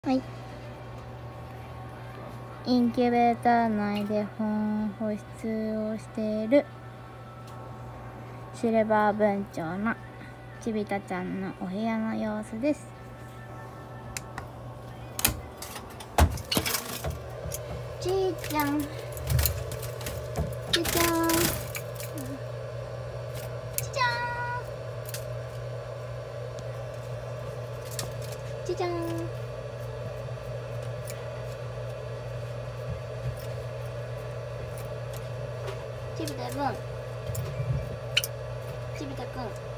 はい。インキュベーター内で保湿をしているシルバー文鳥のちびたちゃんのお部屋の様子です。ちーちゃん、ちーちゃん、ちーちゃん、ちーちゃん。ちびたくん、ちびたくん。